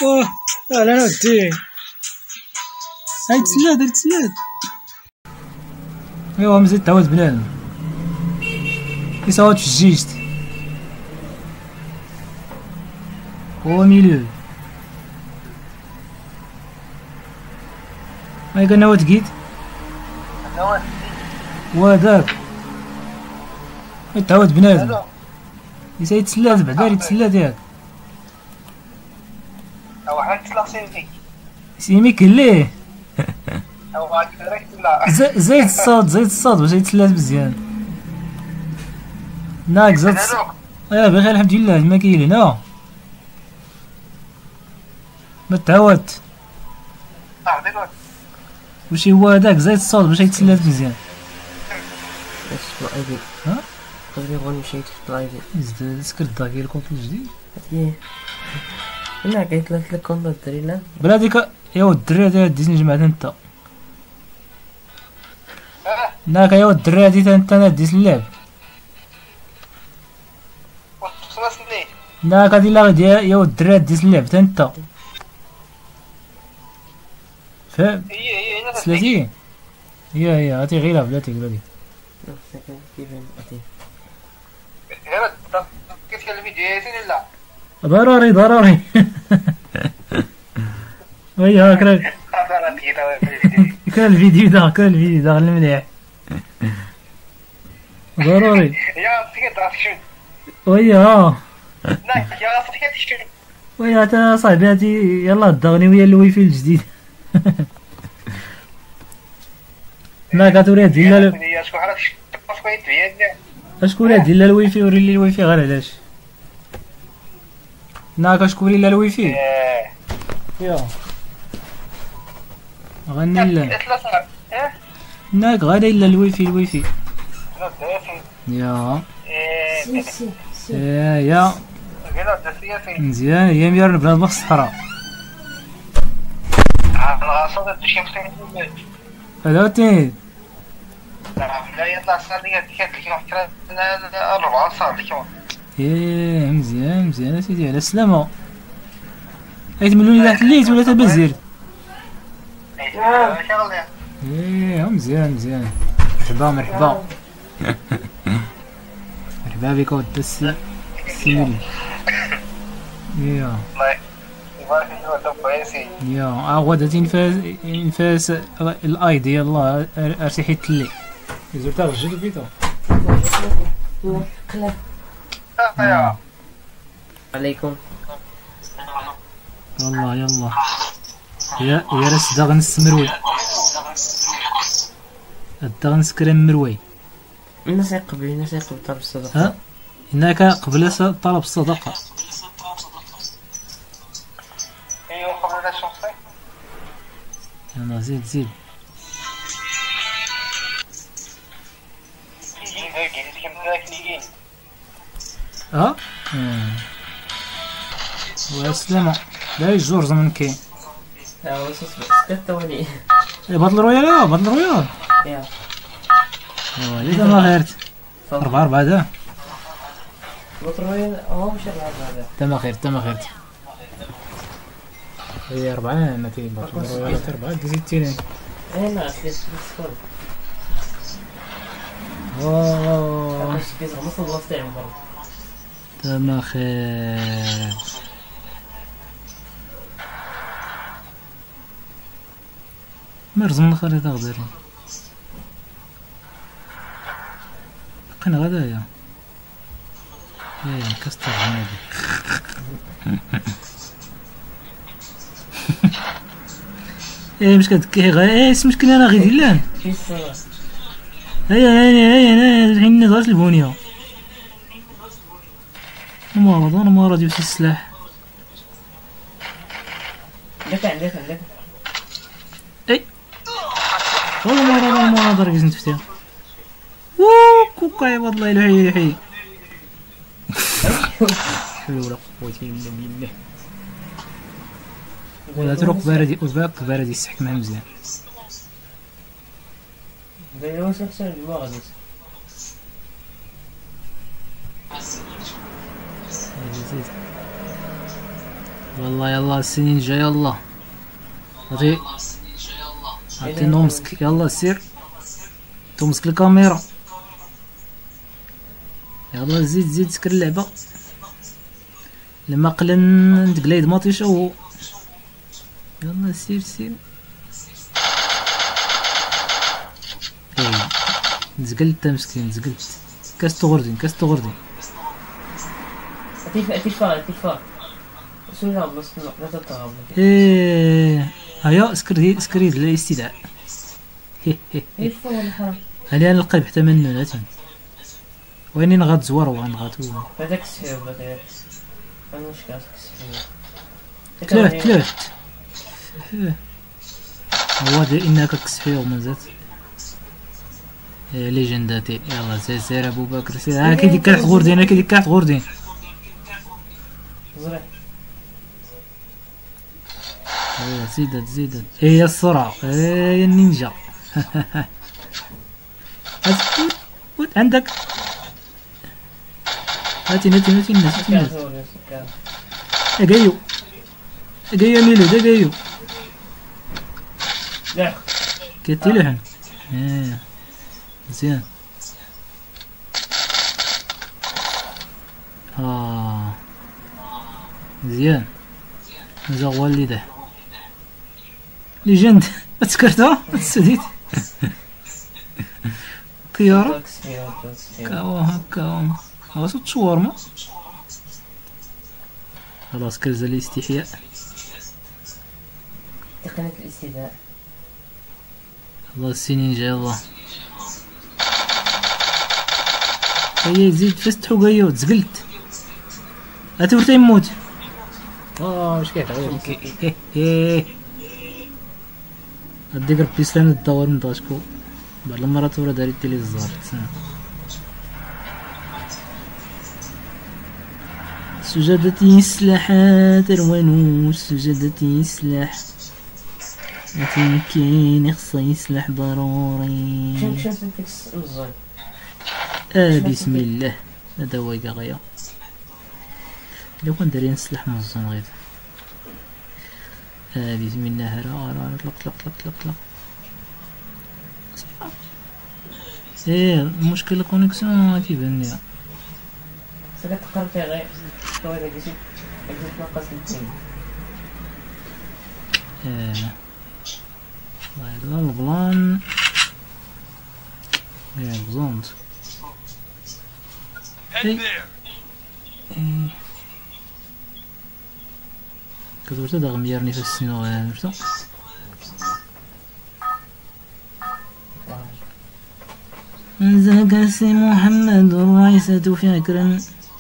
اوه اهلا ودي هاي تسلات هاي تسلات ايوا مزيد تعاود بنادم يصاوت في الجيشت هو ميليو هاي قلنا هو تقيت وهداك تعاود بنادم يسا يتسلات بعدا يتسلات ياك او حنا نتسلق سيمي سيمي كليه او هاك ديريكت لا زيت الصوت باش يتسلات مزيان ناك زاد بخير الحمد لله ما كاين هنا ما تعاودت واش هو هذاك زيت الصوت باش يتسلات مزيان ها قبل غون مشيت في الدرايفي زد سكرت داكي الكونت الجديد انا قلت لك الكونت الدري لا بلا ديك يا ود الدري هذا ديزني جماعه انت ناك يا ود الدري هذه انت ديز اللعب ناك هذه لا غادي يا ود الدري ديز اللعب انت فاهم هي سلاتي هي عطي غير بلاتي بلاتي كيف كان الفيديو ياسين لا ضروري وي هاك راك كان الفيديو دا المليح ضروري يا فيك تعرف وي ها لا يا فيك تشكي وي تا صاحبي هادي يلا دغني ويا الواي فاي الجديد ما كتوري ديال شكون عرف شكون ديال اشكون ديال الواي فاي وري لي الواي فاي غير علاش ناك شكون لا الواي فاي يا غني لا ناك غادي الا الواي فاي يا يا مزيان هي ميار بلاد الصحراء هذا تين لا يطلع صار لي هذيك الفكره 4 صار لك ايه مزيان سيدي على السلامه تملوني تحت الليت ولا تبزر ايه مزيان مرحبا بك ود السيميل يا غدا نفاس الاي ديال الله ارتحي تلي زرت الرجل فيتو عليكم يلا يا راس داغن السمروي الداغن سكريم مروي الناس يقبل طلب الصدقه ها هناك قبل طلب الصدقه يلا زيد والسلامة لا يجور زمن كاين ثواني بطل رويال يا وليد ما غيرت 4 دا بطل رويال هو مش 4 تما خيرت هي 4 ما تي بطل رويال 4 ديزيتيني انا خير سكول مش كيزغ مصل بلاصتي عمر تما خير مرز من الخريطة غديري بقينا غدايا كستر عنادي مش كتكي غا مشكل انا غير ديلان هيا الحين نضرب البونية ما راه في السلاح لك والله ما نقدر نفتح كوكا يا والله الحي حول ولا قوة الا بالله ولا تروق باردي السحك مع مزيان واش خسر ما غاديش والله يلا السنين جاية يلا. عطي نومسك يلا سير تمسك الكاميرا. يلا زيد سكر اللعبة. لما قلن تقليد ما تيشوهو. يلا سير. اي تزقلت مسكين تزقلت. كاس تغردين. اتفاق سوري بس لا تتغابل. ايه هيا سكري الاستدعاء. ايفا ولا حرام. هل انا القلب حتى منه ناتن وين غاد زوار وين غاتو هذاك السحيو بغيت انا مش كاس السحيو تلوت هو انك كسحيو مازال ليجنداتي. يلا سير ابو بكر سير. ها كي ديك غوردين زرع. ايوا زيدت هي السرعة هي النينجا. عندك هاتي الناس اجايو ميلو اجايو لا كتلحن مزيان. مزيان مازال والده ليجند تسكرتها تسديت طيارة كاو هكا خلاص تشورما. خلاص كرز الاستحياء. تقنية الاستدعاء. الله السنين جاي الله. هيا زيد فستحو قايو تزقلت. هاتي ورتا يموت. واش كيعطيك هاديك البيسلان الدور من داشكو بعض المرات ورا داري التلفزيون سجادتي سلاحات روانوس سجادتي سلاح لكن كاين يخصني سلاح ضروري. بسم الله هذا هو غاية. لو كان دارين سلاح منظم غير بسم الله راه طلق المشكل الكونيكسيون ما كيبان ليا. ساكا تقرب فيها غير شويه داك الشيء تنقص التيم. هذا البلان بزونت كدورتا دا غميرني في السنو درتو. زاك سي محمد وعيسى فكرا.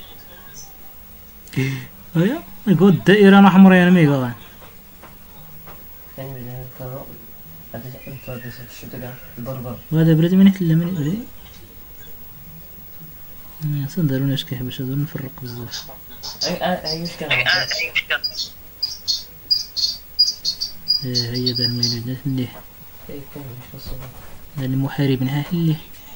هيا يقول الدائرة انا حمري انا ميغا وهذا برد من يحل من بري اصلا دارونا اش كيحبش هادو نفرق بزاف. هيا دار الميلود نحليه دار المحارب نحليه.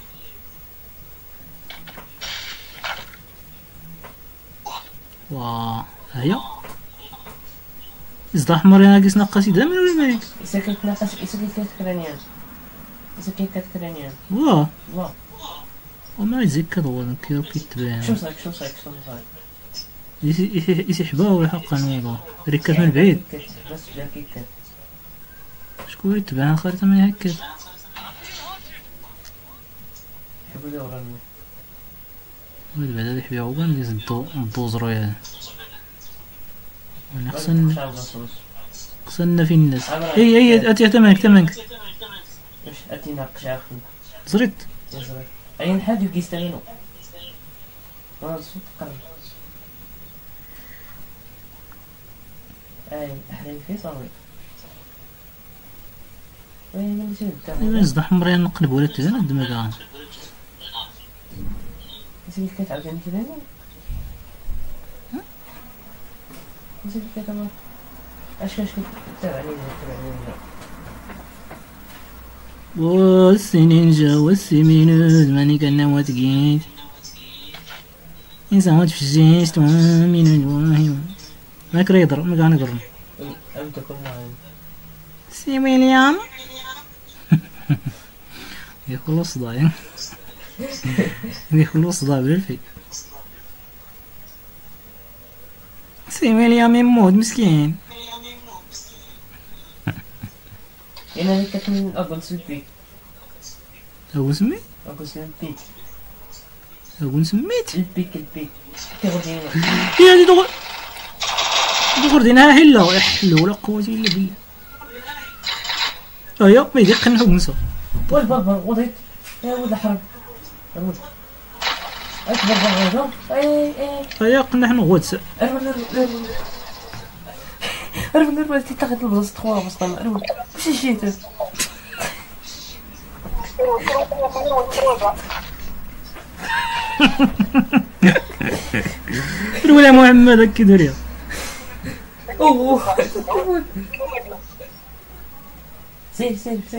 هيا إزدا حمر ناقص نقصي دائما ولا مالك؟ إذا كيتناقص إذا كيتكرانيان واه وما يزيد كدور كيتبان. شو صايك يسحبوه حقا والله ركات من بعيد. بس جا كيكات شكون يتبان الخريطة من هكا يحبو دوران ولد بعدا يحبيعو كاع نديز الدوزرو يعني وانا خصنا في الناس. اي اتي تمانك واش اتي ناقش اخي زريت اين حد كيستغنوا الصوت قرب. احلى في صافي وين ملي زد حمري نقلب ولا تزال الدماغ زيد كتعاودني كذا زيد كتعاود اش تابعني والسنين جاو والسمين زماني كنا وتقيت إنسان وتفجيت من الواهي ما يقدر يضرب، ما كان يضرب. أنت كلنا عين. سي ويليام يخلص ضايع يخلص ضايع بالفي. سي ويليام يموت مسكين. أنا اللي كتن أقول سلبي. أقول سميت؟ أقول سلبي. أقول سميت؟ البيك. تغدي. يا دي دغر دينها هلا ولا حلو ولا قوة إلا بالله. أيا ما يدق نحو نسا. والبابا وضيت. يا ولد الحرب. يا ولد. أكبر بابا. أيا قلنا حنا غوتس. أرمن تاخد البلاصة تخوها بس طلع أرمن واش جيت الولا محمد هكا داريها. اوه سير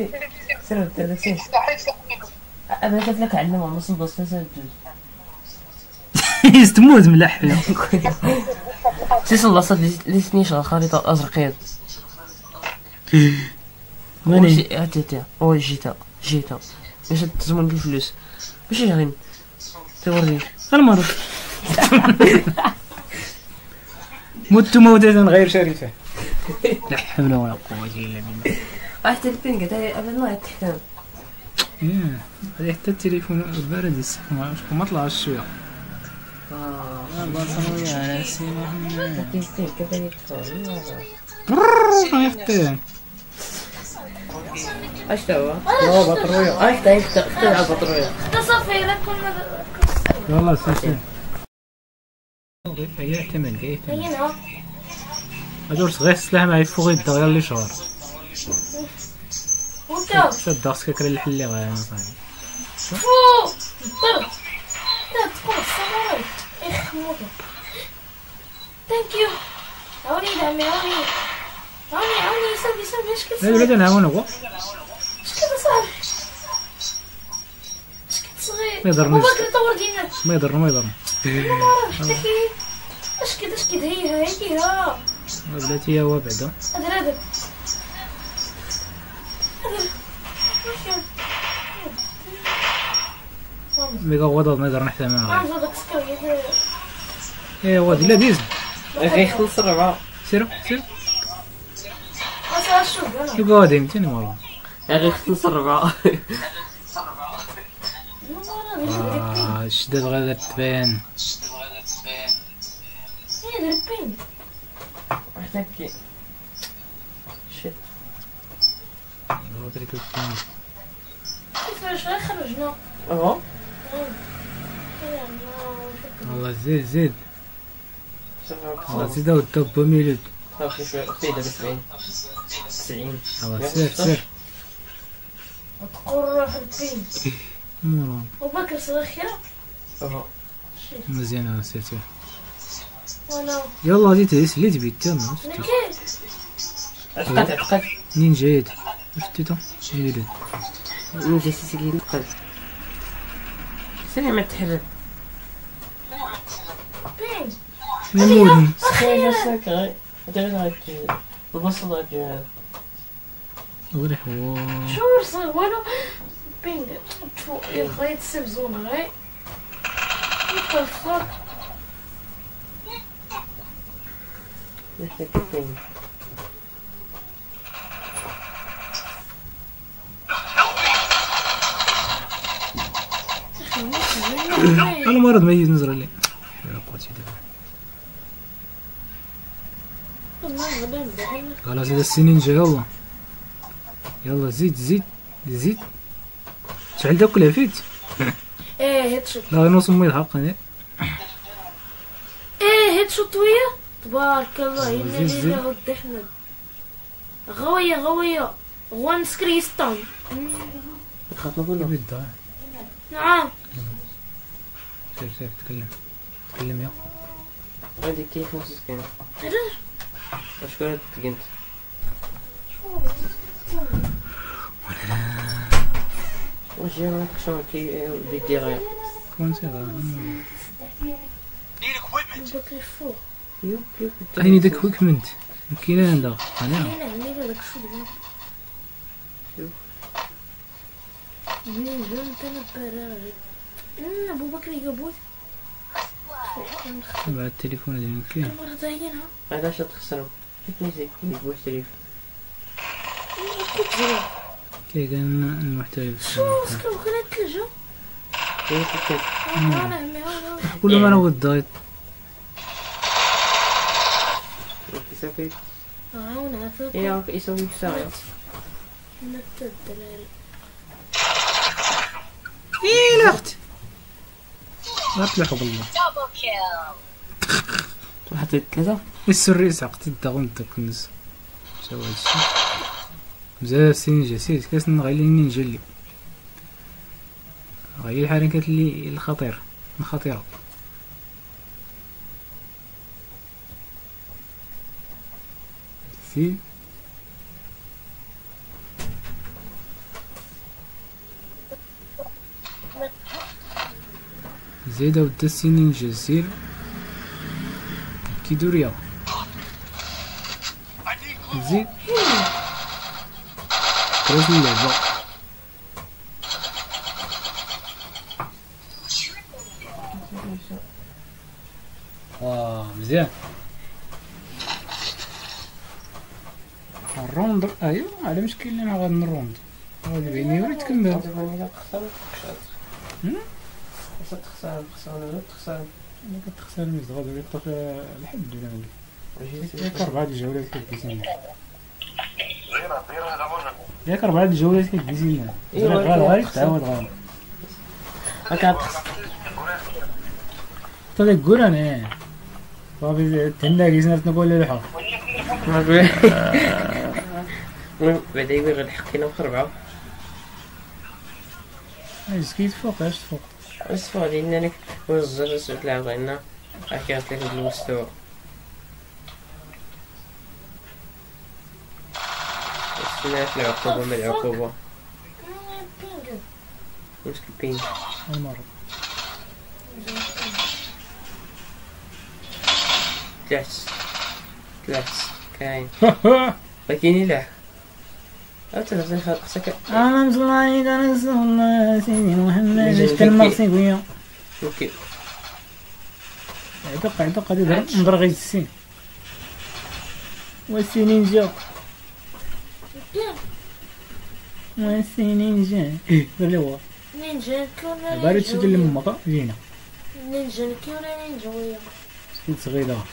انا قلت لك علمها نص البلاصة سنة يستموت ملح سيس اللاصات اللي سنيش الخريطة أزرقية. ويني؟ هاتي هو جيتا باش تزمن الفلوس ماشي غير توريك المرض. مت موتة غير شريفة. لا حول ولا قوة إلا بالله. حتى البنك تاعي قبل ما تحتاج. هذه حتى التليفون البارد يسخن ما طلعش شوية. بطروية على سي محمد. كيف يدخل يفتح. اش توا؟ لا بطروية. اش تلعب بطروية. تصفي لك كنا والله سير. هي احتمال هنا هادور صغير السلاح ما يفوق يدا غير اللي شهر. وانت شاد داخل كيكري الحلي غير صاحبي. فو ضرب لا تقول السماوات يخموطو. ثانك يو. عاوني دعمي عاوني سلبي اش كتسوي؟ لا ولاد نعاون هو. اش كده صاحبي؟ اش كنت صغير؟ ما يضرنيش. وباكر طور ديالنا. ما يضر. انا ما عرفتش تحكي. اش كده هي ها. بلاتي هو بعدا. هذا ميغا غضب ما يقدر نحتى معاه. عارف هذاك سكري. ايوا ديلا ديز. غيخلص الربعة. سيرو ما شوف انا. يبقى غادي يمتني والله. غيخلص الربعة. الشداد غادي تبان. هي دربين. محتاج شيت. كيفاش غير خرجنا؟ اهو والله زيد والله زيد والدب ميلود. صافي شوية فايدة 90. سير تقول روح البين. مرام وبكر صغير خير. اهو مزيان. سير وانا يلا زيد تهيس اللي تبي تما. نكيت. عقد منين جايد؟ شفتو ميلود. من جيسي كي نقل سنة ما تحرك بين ميمون سخي نفسك غير غير البصل غير وري حوار. شو صار والو بين تفو يخيط السبزون غير يطفر. محتاج بين انا مرض ما ينزل لي. يا قوتي دابا خلاص هذا السنين جا. يلا زيد شعل داك العفيت. هيد شوت. لا نوصل ما يلحق انا. هيد شوت ويا تبارك الله يا الذي له الدحمل. غوية وان سكريستون. خاطر نقول بالضاع. نعم سير تكلم يا عندي كي 5 سكين. اشكرك تقنت واش جاك شنو كي بيدي غير كون سير بكري فوق. يوب يوب. عيني داك ويكمنت كاين عندها انا هنا هنا داك الشو دابا. منين جبت انا براري. ابو بكر يقبوت. تبع التليفون ديالك كاين مرة ضايقينها. علاش تخسروا؟ كيف نسيت يبغوا الشريف؟ كاين المحترف شو سكرو كان الثلجة. كيف كيف؟ انا عمي كل ما انا ودايت يسوي عاون عافاك. يسوي ساعة. نتا الدلالي. ايه الاخت ما تلحق بالله حطيت 3. السري سعقت الدغون داك الناس سوا هادشي بزاف سنين جاسيت كاسن غير النينجا اللي غير الحركات اللي الخطيرة الخطيرة سي زيد ودا السنين جاسير كي دوريا زيد كراس اللعبة مزيان الروند ايوا على مشكل اللي انا غادي نروند غادي بيني وري تكمل تخسر انا كتخسر ميز غادي يطلق الحد ولا ياك 4 الجولات كتجينا ياك 4 الجولات كتجينا غير تعاود غير هكا طلع قول انا صافي تهنا كيسنا نقول له الحق بعدا يبغي غير الحقينا في 4. سكيت فوق اش فوق الصفا ديالنا لك والزر سويت لعب غينا حكيت لك المستوى. سمعت العقوبة ما العقوبة مسك البين المرة طلعت كاين ولكن يلعب تنزل خاصك انا مصلاي كان رسول سيدي محمد اشتر المغسيبية اوكي عدق غادي نضرب غير السين والسنين جاو والسنين جاو اللي هو نينجا كون بارد شد اللي مكا جينا نينجا كون نينجا ويا. سكيت صغيرة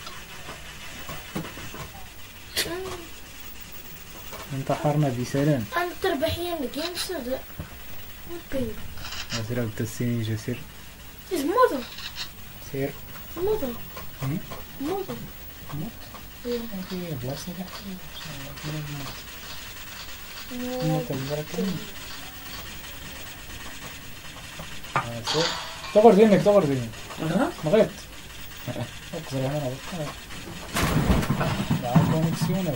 انتحرنا بسلام انت ربحيا الجيم سوداء ممكن أسرع التسيني جسر موضة سير موضة مم؟ موضة بلاصة تغر دينك مغيت اقصر هنا لا كونيكسيون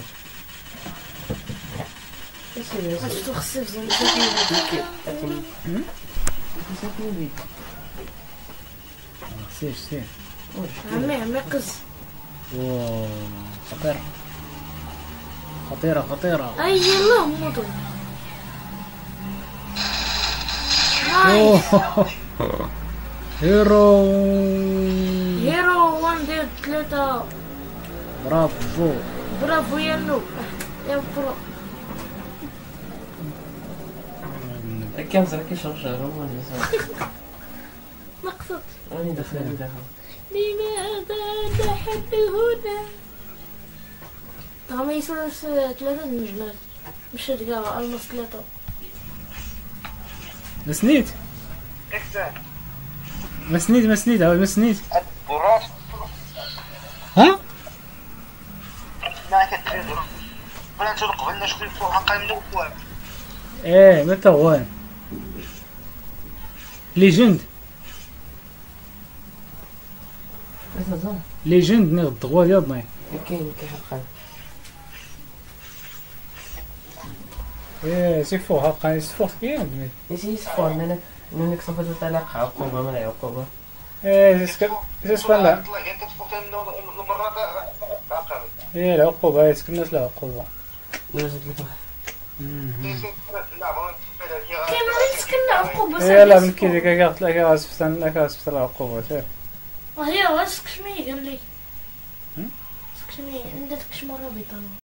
اش تخسر زين سير عمي قز واو خطيرة اي يلا موضة هيرو 1 2 3 برافو يا نو يا برو كم زرك يشرب شهر مقصد راني دخل لماذا تحب هنا طعم يصير 3 نجمات مش تلقى المس 3 مسنيت براس ها ما كتريد ولا تلقى قبلنا شكون فوق حقا من الاول. ايه متى وين ليجند نغد غوا ديال ضني كاين حقا ايه سيفو حقا سيفو كاين يجي يصفر انا انك صفت الطلاق عقوبة ما عقوبة ايه سيسبان لا كتفوت المرات عقل ايه العقوبة يسكن الناس لها عقوبة كاين اللي يسكن عقوبة ايه لا من كذا كاقت لك غاسفتان لك غاسفتان العقوبة شوف هي غاسك شمي قال لي سكشمي عندك مرة بيطانة